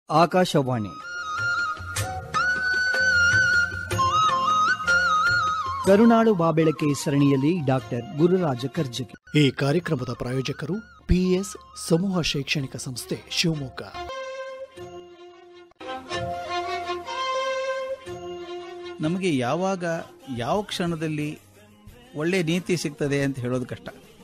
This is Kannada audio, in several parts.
ಆಕಾಶವಾಣಿ ಕರುನಾಡು ಬಾಬೆಳಕೆ ಸರಣಿಯಲ್ಲಿ ಡಾಕ್ಟರ್ ಗುರುರಾಜ ಕರ್ಜಗಿ. ಈ ಕಾರ್ಯಕ್ರಮದ ಪ್ರಾಯೋಜಕರು ಪಿಎಸ್ ಸಮೂಹ ಶೈಕ್ಷಣಿಕ ಸಂಸ್ಥೆ ಶಿವಮೊಗ್ಗ. ನಮಗೆ ಯಾವಾಗ ಯಾವ ಕ್ಷಣದಲ್ಲಿ ಒಳ್ಳೆ ನೀತಿ ಸಿಗ್ತದೆ ಅಂತ ಹೇಳೋದು ಕಷ್ಟ.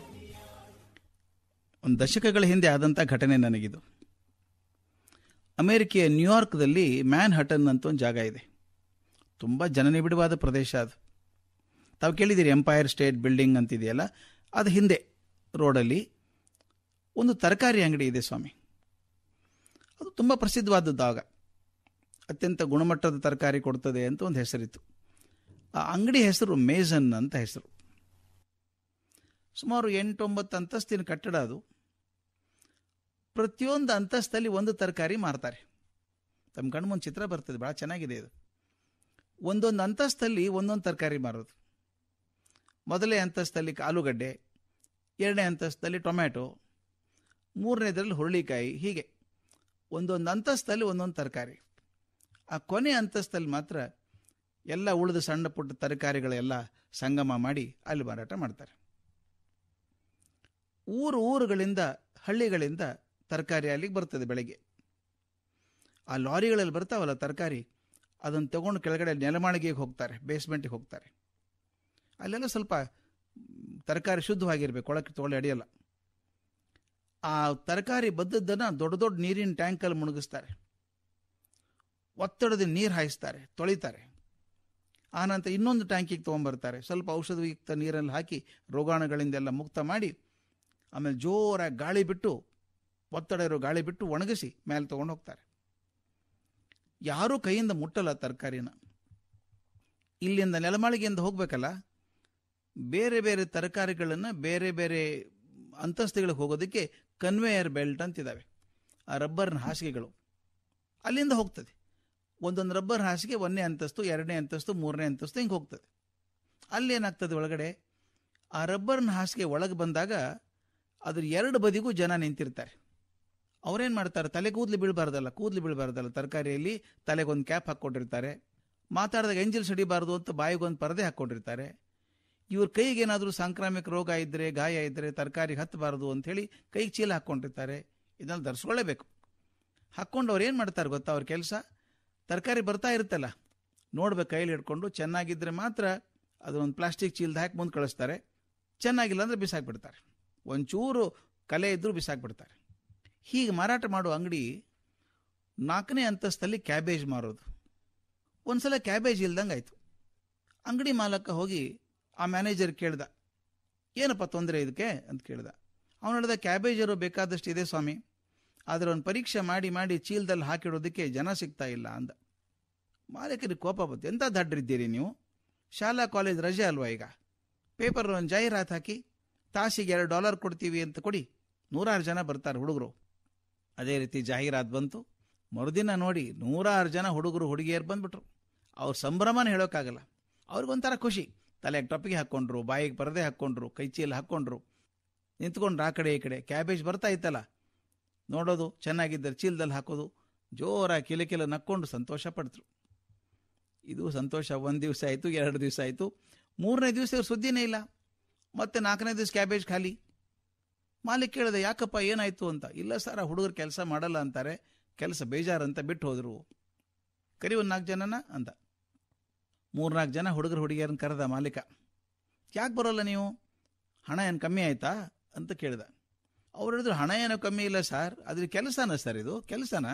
ಒಂದು ದಶಕಗಳ ಹಿಂದೆ ಆದಂಥ ಘಟನೆ ನನಗಿದು. ಅಮೆರಿಕೆಯ ನ್ಯೂಯಾರ್ಕ್ದಲ್ಲಿ ಮ್ಯಾನ್ ಹಟನ್ ಅಂತ ಒಂದು ಜಾಗ ಇದೆ. ತುಂಬ ಜನನಿಬಿಡವಾದ ಪ್ರದೇಶ ಅದು. ತಾವು ಕೇಳಿದ್ದೀರಿ ಎಂಪೈರ್ ಸ್ಟೇಟ್ ಬಿಲ್ಡಿಂಗ್ ಅಂತಿದೆಯಲ್ಲ, ಅದು ಹಿಂದೆ ರೋಡಲ್ಲಿ ಒಂದು ತರಕಾರಿ ಅಂಗಡಿ ಇದೆ ಸ್ವಾಮಿ. ಅದು ತುಂಬ ಪ್ರಸಿದ್ಧವಾದದ್ದು. ಆಗ ಅತ್ಯಂತ ಗುಣಮಟ್ಟದ ತರಕಾರಿ ಕೊಡ್ತದೆ ಅಂತ ಒಂದು ಹೆಸರಿತ್ತು. ಆ ಅಂಗಡಿ ಹೆಸರು ಮೇಸನ್ ಅಂತ ಹೆಸರು. ಸುಮಾರು 8-9 ಅಂತಸ್ತಿನ ಕಟ್ಟಡ ಅದು. ಪ್ರತಿಯೊಂದು ಅಂತಸ್ತಲ್ಲಿ ಒಂದು ತರಕಾರಿ ಮಾರ್ತಾರೆ. ತಮ್ಮ ಕಣ್ಣು ಮುಂದೆ ಚಿತ್ರ ಬರ್ತದೆ, ಭಾಳ ಚೆನ್ನಾಗಿದೆ ಇದು. ಒಂದೊಂದು ಅಂತಸ್ತಲ್ಲಿ ಒಂದೊಂದು ತರಕಾರಿ ಮಾರೋದು. ಮೊದಲನೇ ಅಂತಸ್ತಲ್ಲಿ ಆಲೂಗಡ್ಡೆ, ಎರಡನೇ ಅಂತಸ್ತಲ್ಲಿ ಟೊಮ್ಯಾಟೊ, ಮೂರನೇದರಲ್ಲಿ ಹುರುಳಿಕಾಯಿ, ಹೀಗೆ ಒಂದೊಂದು ಅಂತಸ್ತಲ್ಲಿ ಒಂದೊಂದು ತರಕಾರಿ. ಆ ಕೊನೆ ಅಂತಸ್ತಲ್ಲಿ ಮಾತ್ರ ಎಲ್ಲ ಉಳಿದ ಸಣ್ಣ ಪುಟ್ಟ ತರಕಾರಿಗಳೆಲ್ಲ ಸಂಗಮ ಮಾಡಿ ಅಲ್ಲಿ ಮಾರಾಟ ಮಾಡ್ತಾರೆ. ಊರುಗಳಿಂದ ಹಳ್ಳಿಗಳಿಂದ ತರಕಾರಿ ಅಲ್ಲಿಗೆ ಬರ್ತದೆ ಬೆಳಗ್ಗೆ. ಆ ಲಾರಿಗಳಲ್ಲಿ ಬರ್ತಾವಲ್ಲ ತರಕಾರಿ, ಅದನ್ನು ತಗೊಂಡು ಕೆಳಗಡೆ ನೆಲಮಾಳಿಗೆಗೆ ಹೋಗ್ತಾರೆ, ಬೇಸ್ಮೆಂಟಿಗೆ ಹೋಗ್ತಾರೆ. ಅಲ್ಲೆಲ್ಲ ಸ್ವಲ್ಪ ತರಕಾರಿ ಶುದ್ಧವಾಗಿರ್ಬೇಕು, ಒಳಕ್ಕೆ ತೊಗೊಳ್ಳಿ ಅಡಿಯಲ್ಲ. ಆ ತರಕಾರಿ ಬದ್ದದ್ದನ್ನು ದೊಡ್ಡ ದೊಡ್ಡ ನೀರಿನ ಟ್ಯಾಂಕಲ್ಲಿ ಮುಳುಗಿಸ್ತಾರೆ. ಒತ್ತಡದ ನೀರು ಹಾಯಿಸ್ತಾರೆ, ತೊಳಿತಾರೆ. ಆನಂತರ ಇನ್ನೊಂದು ಟ್ಯಾಂಕಿಗೆ ತೊಗೊಂಬರ್ತಾರೆ. ಸ್ವಲ್ಪ ಔಷಧಯುಕ್ತ ನೀರಲ್ಲಿ ಹಾಕಿ ರೋಗಾಣುಗಳಿಂದೆಲ್ಲ ಮುಕ್ತ ಮಾಡಿ, ಆಮೇಲೆ ಜೋರಾಗಿ ಗಾಳಿ ಬಿಟ್ಟು, ಒತ್ತಡ ಇರೋ ಗಾಳಿ ಬಿಟ್ಟು ಒಣಗಿಸಿ ಮೇಲೆ ತೊಗೊಂಡು ಹೋಗ್ತಾರೆ. ಯಾರೂ ಕೈಯಿಂದ ಮುಟ್ಟಲ್ಲ ತರಕಾರಿನ. ಇಲ್ಲಿಂದ ನೆಲಮಾಳಿಗೆಯಿಂದ ಹೋಗಬೇಕಲ್ಲ, ಬೇರೆ ಬೇರೆ ತರಕಾರಿಗಳನ್ನು ಬೇರೆ ಬೇರೆ ಅಂತಸ್ತುಗಳಿಗೆ ಹೋಗೋದಕ್ಕೆ ಕನ್ವೇಯರ್ ಬೆಲ್ಟ್ ಅಂತಿದ್ದಾವೆ. ಆ ರಬ್ಬರ್ನ ಹಾಸಿಗೆಗಳು ಅಲ್ಲಿಂದ ಹೋಗ್ತದೆ. ಒಂದೊಂದು ರಬ್ಬರ್ ಹಾಸಿಗೆ 1ನೇ ಅಂತಸ್ತು, 2ನೇ ಅಂತಸ್ತು, 3ನೇ ಅಂತಸ್ತು, ಹಿಂಗೆ ಹೋಗ್ತದೆ. ಅಲ್ಲೇನಾಗ್ತದೆ ಒಳಗಡೆ, ಆ ರಬ್ಬರ್ನ ಹಾಸಿಗೆ ಒಳಗೆ ಬಂದಾಗ ಅದ್ರ 2 ಬದಿಗೂ ಜನ ನಿಂತಿರ್ತಾರೆ. ಅವ್ರೇನು ಮಾಡ್ತಾರೆ, ತಲೆ ಕೂದಲು ಬೀಳಬಾರ್ದಲ್ಲ ತರಕಾರಿಯಲ್ಲಿ ತಲೆಗೊಂದು ಕ್ಯಾಪ್ ಹಾಕ್ಕೊಂಡಿರ್ತಾರೆ. ಮಾತಾಡಿದಾಗ ಎಂಜಿಲ್ ಸಿಡಿಬಾರ್ದು ಅಂತ ಬಾಯಿಗೊಂದು ಪರದೆ ಹಾಕ್ಕೊಂಡಿರ್ತಾರೆ. ಇವ್ರ ಕೈಗೆ ಏನಾದರೂ ಸಾಂಕ್ರಾಮಿಕ ರೋಗ ಇದ್ದರೆ, ಗಾಯ ಇದ್ದರೆ ತರಕಾರಿಗೆ ಹತ್ತಬಾರ್ದು ಅಂಥೇಳಿ ಕೈಗೆ ಚೀಲ ಹಾಕ್ಕೊಂಡಿರ್ತಾರೆ. ಇದನ್ನು ಧರಿಸ್ಕೊಳ್ಳೇಬೇಕು. ಹಾಕ್ಕೊಂಡು ಅವ್ರು ಏನು ಮಾಡ್ತಾರೆ ಗೊತ್ತಾ, ಅವ್ರ ಕೆಲಸ, ತರಕಾರಿ ಬರ್ತಾ ಇರುತ್ತಲ್ಲ ನೋಡ್ಬೇಕು, ಕೈಲಿ ಹಿಡ್ಕೊಂಡು ಚೆನ್ನಾಗಿದ್ದರೆ ಮಾತ್ರ ಅದನ್ನೊಂದು ಪ್ಲಾಸ್ಟಿಕ್ ಚೀಲದ ಹಾಕಿ ಮುಂದೆ ಕಳಿಸ್ತಾರೆ. ಚೆನ್ನಾಗಿಲ್ಲ ಅಂದರೆ ಬಿಸಾಕ್ಬಿಡ್ತಾರೆ. ಒಂಚೂರು ಕಲೆ ಇದ್ದರೂ ಬಿಸಾಕ್ಬಿಡ್ತಾರೆ. ಹೀಗೆ ಮಾರಾಟ ಮಾಡೋ ಅಂಗಡಿ 4ನೇ ಅಂತಸ್ತಲ್ಲಿ ಕ್ಯಾಬೇಜ್ ಮಾರೋದು. ಒಂದ್ಸಲ ಕ್ಯಾಬೇಜ್ ಇಲ್ದಂಗೆ ಆಯಿತು. ಅಂಗಡಿ ಮಾಲಕ ಹೋಗಿ ಆ ಮ್ಯಾನೇಜರ್ ಕೇಳ್ದ, ಏನಪ್ಪ ತೊಂದರೆ ಇದಕ್ಕೆ ಅಂತ ಕೇಳ್ದ. ಅವನು ಹೇಳ್ದ, ಕ್ಯಾಬೇಜ್ ಇರೋ ಬೇಕಾದಷ್ಟು ಇದೆ ಸ್ವಾಮಿ, ಆದರೆ ಒಂದು ಪರೀಕ್ಷೆ ಮಾಡಿ ಚೀಲದಲ್ಲಿ ಹಾಕಿಡೋದಕ್ಕೆ ಜನ ಸಿಗ್ತಾ ಇಲ್ಲ ಅಂದ. ಮಾಲೀಕರಿಗೆ ಕೋಪ ಬಂತು. ಎಂಥ ದಡ್ರಿದ್ದೀರಿ ನೀವು, ಶಾಲಾ ಕಾಲೇಜ್ ರಜೆ ಅಲ್ವಾ ಈಗ, ಪೇಪರ್ ಒಂದು ಜಾಹೀರಾತು ಹಾಕಿ ತಾಸಿಗೆ $2 ಕೊಡ್ತೀವಿ ಅಂತ ಕೊಡಿ, 100 ಜನ ಬರ್ತಾರೆ ಹುಡುಗರು. ಅದೇ ರೀತಿ ಜಾಹೀರಾತು ಬಂತು. ಮರುದಿನ ನೋಡಿ 100 ಜನ ಹುಡುಗರು ಹುಡುಗಿಯರು ಬಂದ್ಬಿಟ್ರು. ಅವ್ರ ಸಂಭ್ರಮನ ಹೇಳೋಕ್ಕಾಗಲ್ಲ. ಅವ್ರಿಗೊಂಥರ ಖುಷಿ. ತಲೆಗೆ ಟೊಪ್ಪಿಗೆ ಹಾಕ್ಕೊಂಡ್ರು, ಬಾಯಿಗೆ ಪರದೆ ಹಾಕ್ಕೊಂಡ್ರು, ಕೈ ಚೀಲ ಹಾಕ್ಕೊಂಡ್ರು, ನಿಂತ್ಕೊಂಡ್ರು ಆ ಕಡೆ ಈ ಕಡೆ. ಕ್ಯಾಬೇಜ್ ಬರ್ತಾ ಇತ್ತಲ್ಲ, ನೋಡೋದು, ಚೆನ್ನಾಗಿದ್ದರೆ ಚೀಲದಲ್ಲಿ ಹಾಕೋದು, ಜೋರಾಗಿ ಕಿಲ ನಕ್ಕೊಂಡು ಸಂತೋಷ ಪಡ್ತರು. ಇದು ಸಂತೋಷ 1 ದಿವಸ ಆಯಿತು, 2 ದಿವಸ ಆಯಿತು, 3ನೇ ದಿವಸ ಇವ್ರ ಸುದ್ದಿನೇ ಇಲ್ಲ. ಮತ್ತೆ 4ನೇ ದಿವಸ ಕ್ಯಾಬೇಜ್ ಖಾಲಿ. ಮಾಲಿಕ್ ಕೇಳಿದೆ, ಯಾಕಪ್ಪ ಏನಾಯಿತು ಅಂತ. ಇಲ್ಲ ಸರ್, ಆ ಹುಡುಗರು ಕೆಲಸ ಮಾಡಲ್ಲ ಅಂತಾರೆ, ಕೆಲಸ ಬೇಜಾರಂತ ಬಿಟ್ಟು ಹೋದರು. ಕರಿ ಒಂದು 4 ಜನನ ಅಂದ. 3-4 ಜನ ಹುಡುಗರು ಹುಡುಗಿಯರನ್ನು ಕರೆದ ಮಾಲೀಕ. ಯಾಕೆ ಬರೋಲ್ಲ ನೀವು, ಹಣ ಏನು ಕಮ್ಮಿ ಆಯಿತಾ ಅಂತ ಕೇಳಿದ. ಅವ್ರು ಹೇಳಿದ್ರು, ಹಣ ಏನೋ ಕಮ್ಮಿ ಇಲ್ಲ ಸರ್, ಅದ್ರ ಕೆಲಸನ ಸರ್, ಇದು ಕೆಲಸನ.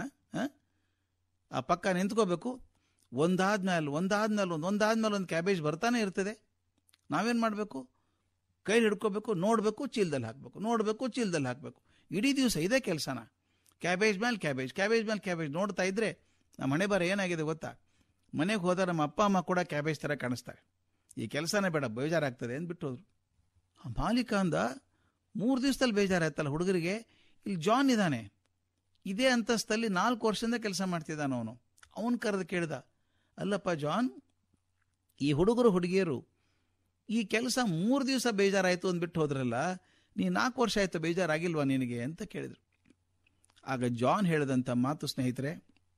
ಆ ಪಕ್ಕ ನಿಂತ್ಕೋಬೇಕು, ಒಂದಾದ್ಮೇಲೆ ಒಂದು ಕ್ಯಾಬೇಜ್ ಬರ್ತಾನೆ ಇರ್ತದೆ. ನಾವೇನು ಮಾಡಬೇಕು, ಕೈ ಹಿಡ್ಕೋಬೇಕು, ನೋಡಬೇಕು, ಚೀಲದಲ್ಲಿ ಹಾಕಬೇಕು, ಇಡೀ ದಿವಸ ಇದೇ ಕೆಲಸನ. ಕ್ಯಾಬೇಜ್ ಮೇಲೆ ಕ್ಯಾಬೇಜ್ ನೋಡ್ತಾ ಇದ್ರೆ ನಮ್ಮ ಹಣೆ ಬರ ಏನಾಗಿದೆ ಗೊತ್ತಾ, ಮನೆಗೆ ಹೋದರೆ ನಮ್ಮ ಅಪ್ಪ ಅಮ್ಮ ಕೂಡ ಕ್ಯಾಬೇಜ್ ಥರ ಕಾಣಿಸ್ತಾರೆ. ಈ ಕೆಲಸನೇ ಬೇಡ, ಬೇಜಾರಾಗ್ತದೆ ಅಂದ್ಬಿಟ್ಟು ಹೋದ್ರು. ಆ ಮಾಲೀಕ ಅಂದ, 3 ದಿವಸದಲ್ಲಿ ಬೇಜಾರಾಯ್ತಲ್ಲ ಹುಡುಗರಿಗೆ. ಇಲ್ಲಿ ಜಾನ್ ಇದ್ದಾನೆ, ಇದೇ ಅಂತಸ್ತಲ್ಲಿ 4 ವರ್ಷದಿಂದ ಕೆಲಸ ಮಾಡ್ತಿದ್ದಾನ ಅವನು. ಅವನು ಕರೆದು ಕೇಳ್ದ, ಅಲ್ಲಪ್ಪ ಜಾನ್, ಈ ಹುಡುಗರು ಹುಡುಗಿಯರು ಈ ಕೆಲಸ 3 ದಿವಸ ಬೇಜಾರಾಯಿತು ಅಂದ್ಬಿಟ್ಟು ಹೋದ್ರಲ್ಲ, ನೀ 4 ವರ್ಷ ಆಯಿತು ಬೇಜಾರಾಗಿಲ್ವಾ ನಿನಗೆ ಅಂತ ಕೇಳಿದರು. ಆಗ ಜಾನ್ ಹೇಳಿದಂಥ ಮಾತು ಸ್ನೇಹಿತರೆ,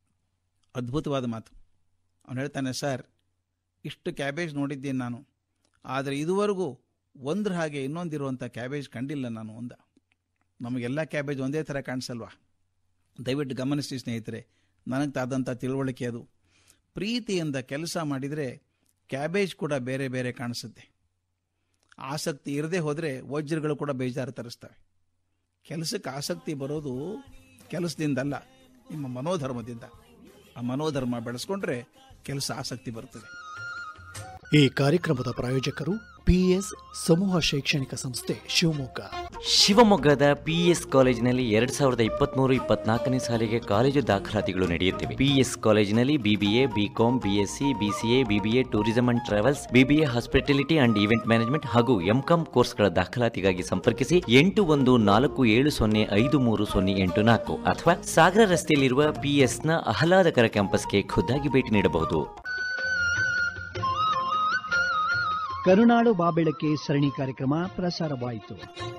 ಅದ್ಭುತವಾದ ಮಾತು. ಅವನು ಹೇಳ್ತಾನೆ, ಸರ್, ಇಷ್ಟು ಕ್ಯಾಬೇಜ್ ನೋಡಿದ್ದೇನೆ ನಾನು, ಆದರೆ ಇದುವರೆಗೂ ಒಂದ್ರ ಹಾಗೆ ಇನ್ನೊಂದಿರುವಂಥ ಕ್ಯಾಬೇಜ್ ಕಂಡಿಲ್ಲ ನಾನು ಒಂದ. ನಮಗೆಲ್ಲ ಕ್ಯಾಬೇಜ್ ಒಂದೇ ಥರ ಕಾಣಿಸಲ್ವಾ? ದಯವಿಟ್ಟು ಗಮನಿಸಿ ಸ್ನೇಹಿತರೆ, ನನಗೆ ಆದಂಥ ತಿಳುವಳಿಕೆ ಅದು. ಪ್ರೀತಿಯಿಂದ ಕೆಲಸ ಮಾಡಿದರೆ ಕ್ಯಾಬೇಜ್ ಕೂಡ ಬೇರೆ ಬೇರೆ ಕಾಣಿಸುತ್ತೆ. ಆಸಕ್ತಿ ಇರದೇ ಹೋದರೆ ವಜ್ರಗಳು ಕೂಡ ಬೇಜಾರು ತರಿಸ್ತವೆ. ಕೆಲಸಕ್ಕೆ ಆಸಕ್ತಿ ಬರೋದು ಕೆಲಸದಿಂದಲ್ಲ, ನಿಮ್ಮ ಮನೋಧರ್ಮದಿಂದ. ಆ ಮನೋಧರ್ಮ ಬೆಳೆಸ್ಕೊಂಡ್ರೆ ಕೆಲಸ ಆಸಕ್ತಿ ಬರ್ತದೆ. ಈ ಕಾರ್ಯಕ್ರಮದ ಪ್ರಾಯೋಜಕರು ಪಿಎಸ್ ಸಮೂಹ ಶೈಕ್ಷಣಿಕ ಸಂಸ್ಥೆ ಶಿವಮೊಗ್ಗ. ಶಿವಮೊಗ್ಗದ ಪಿಎಸ್ ಕಾಲೇಜಿನಲ್ಲಿ 2023-24ನೇ ಸಾಲಿಗೆ ಕಾಲೇಜು ದಾಖಲಾತಿಗಳು ನಡೆಯುತ್ತಿವೆ. ಪಿಎಸ್ ಕಾಲೇಜಿನಲ್ಲಿ BBA, BCom, BSc, BCA, BBA tourism and travels, BBA hospitality and event management ಹಾಗೂ MCom ಕೋರ್ಸ್ಗಳ ದಾಖಲಾತಿಗಾಗಿ ಸಂಪರ್ಕಿಸಿ 8140753084 ಅಥವಾ ಸಾಗರ ರಸ್ತೆಯಲ್ಲಿರುವ ಪಿಎಸ್ನ ಆಹ್ಲಾದಕರ ಕ್ಯಾಂಪಸ್ಗೆ ಖುದ್ದಾಗಿ ಭೇಟಿ ನೀಡಬಹುದು. ಕರುನಾಡು ಬಾಬೆಳಕೆ ಸರಣಿ ಕಾರ್ಯಕ್ರಮ ಪ್ರಸಾರವಾಯಿತು.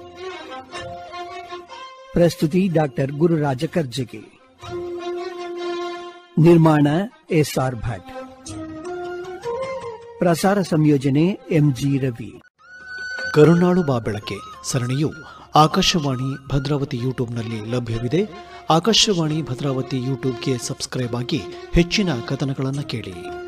ಪ್ರಸ್ತುತಿ ಡಾಕ್ಟರ್ ಗುರುರಾಜ ಕರ್ಜಗಿ, ನಿರ್ಮಾಣ SR ಭಟ್, ಪ್ರಸಾರ ಸಂಯೋಜನೆ MG ರವಿ. ಕರುನಾಡು ಬಾಬೆಳಕೆ ಸರಣಿಯು ಆಕಾಶವಾಣಿ ಭದ್ರಾವತಿ ಯೂಟ್ಯೂಬ್ನಲ್ಲಿ ಲಭ್ಯವಿದೆ. ಆಕಾಶವಾಣಿ ಭದ್ರಾವತಿ ಯೂಟ್ಯೂಬ್ಗೆ ಸಬ್ಸ್ಕ್ರೈಬ್ ಆಗಿ ಹೆಚ್ಚಿನ ಕಥನಗಳನ್ನು ಕೇಳಿ.